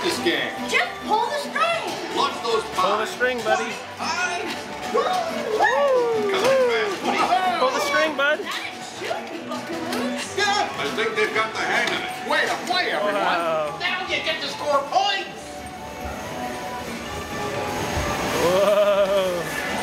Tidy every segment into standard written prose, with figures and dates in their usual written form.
this game. Just pull the string. Launch those pies. Pull the string, buddy. Woo! Pull the string, bud. Yeah, I think they've got the hang of it. Way to play, everyone. Wow. Now you get to score points. Whoa.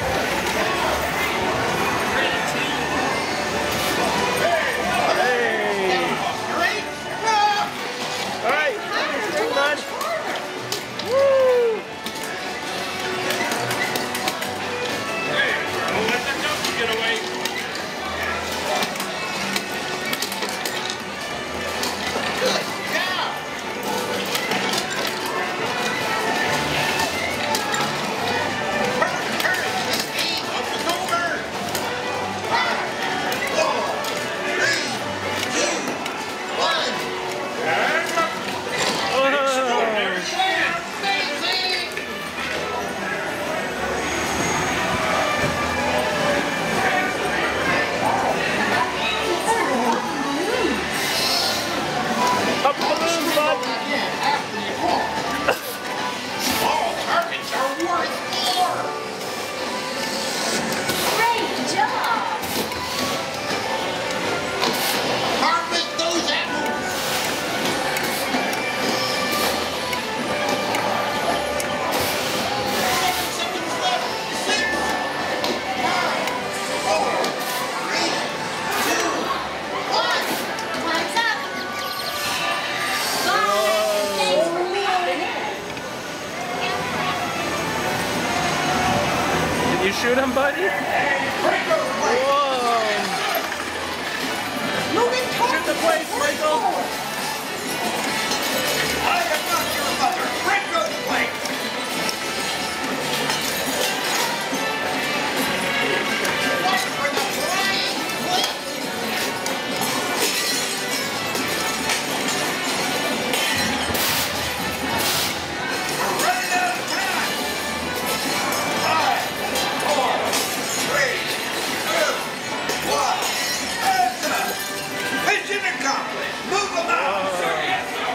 You shoot him, buddy? Whoa! Shoot the place, Michael! I am not your mother. Break those plates. What for the flying plates? We're running out of time. 5, 4, 3, 2, 1. That's enough. Mission accomplished. Move them out. Sir, yes, sir.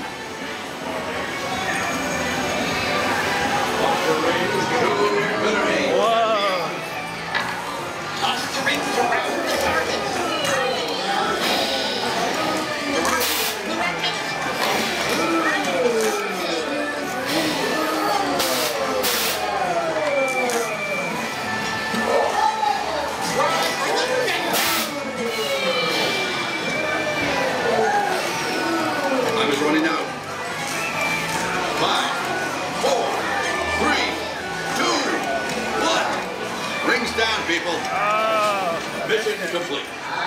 Time is running out. 5, 4, 3, 2, 1. Rings down, people. Mission complete.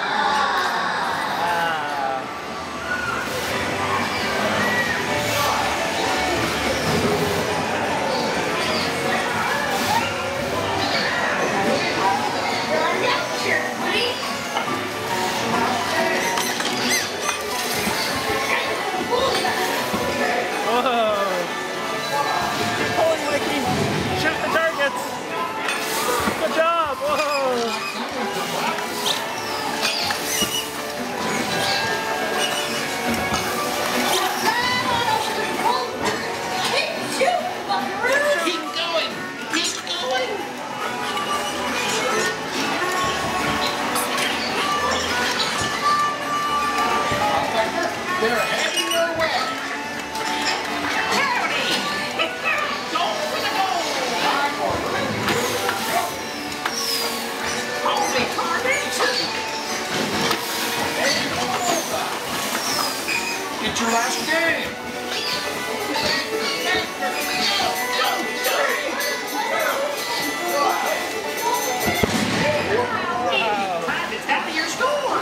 Good job! Whoa! Keep going. Keep going. They're heading your way. Howdy! Go for the goal! Holy carnation! It's your last game. Time to tell your score.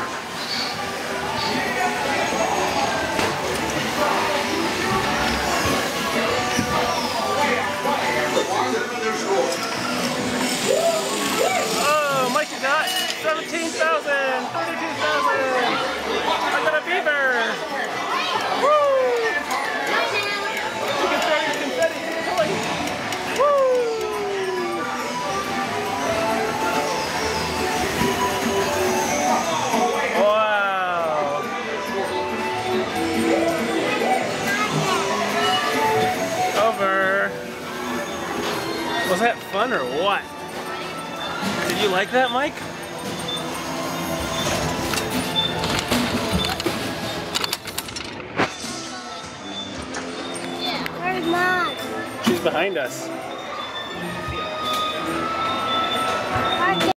Oh, Mikey got 17,000, 32,000. I got a beaver. Woo! Was that fun or what? Did you like that, Mike? Where's Mom? She's behind us.